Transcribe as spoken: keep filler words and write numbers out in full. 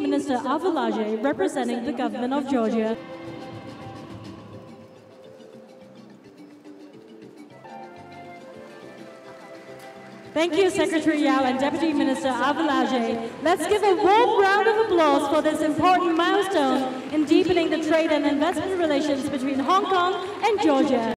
Minister Avalage, representing the Government of Georgia. Thank you, Secretary Yao and Deputy Minister Avalage. Let's give a warm round of applause for this important milestone in deepening the trade and investment relations between Hong Kong and Georgia.